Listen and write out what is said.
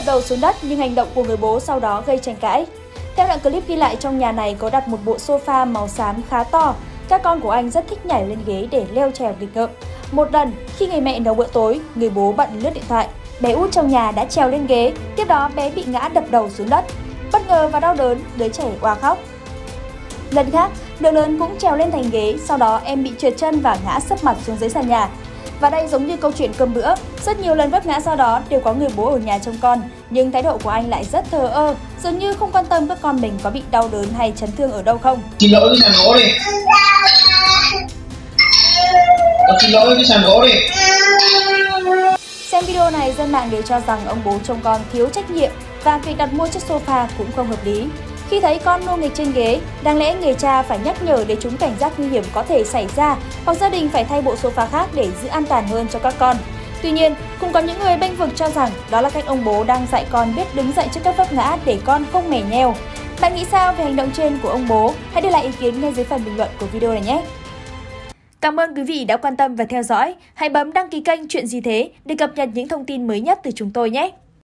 đập đầu xuống đất nhưng hành động của người bố sau đó gây tranh cãi. Theo đoạn clip ghi lại, trong nhà này có đặt một bộ sofa màu xám khá to. Các con của anh rất thích nhảy lên ghế để leo trèo nghịch ngợm. Một lần, khi người mẹ nấu bữa tối, người bố bận lướt điện thoại. Bé út trong nhà đã trèo lên ghế, tiếp đó bé bị ngã đập đầu xuống đất. Bất ngờ và đau đớn, đứa trẻ oa khóc. Lần khác, đứa lớn cũng trèo lên thành ghế, sau đó em bị trượt chân và ngã sấp mặt xuống dưới sàn nhà. Và đây giống như câu chuyện cơm bữa, rất nhiều lần vấp ngã sau đó đều có người bố ở nhà trông con, nhưng thái độ của anh lại rất thờ ơ, dường như không quan tâm các con mình có bị đau đớn hay chấn thương ở đâu không. Xin lỗi cái sàn gỗ đi. Xin lỗi cái sàn gỗ đi. Xem video này, dân mạng đều cho rằng ông bố trông con thiếu trách nhiệm và việc đặt mua chiếc sofa cũng không hợp lý. Khi thấy con nô nghịch trên ghế, đáng lẽ người cha phải nhắc nhở để chúng cảnh giác nguy hiểm có thể xảy ra, hoặc gia đình phải thay bộ sofa khác để giữ an toàn hơn cho các con. Tuy nhiên, cũng có những người bênh vực cho rằng đó là cách ông bố đang dạy con biết đứng dậy trước các vấp ngã để con không mẻ nheo. Bạn nghĩ sao về hành động trên của ông bố? Hãy để lại ý kiến ngay dưới phần bình luận của video này nhé! Cảm ơn quý vị đã quan tâm và theo dõi. Hãy bấm đăng ký kênh Chuyện Gì Thế để cập nhật những thông tin mới nhất từ chúng tôi nhé!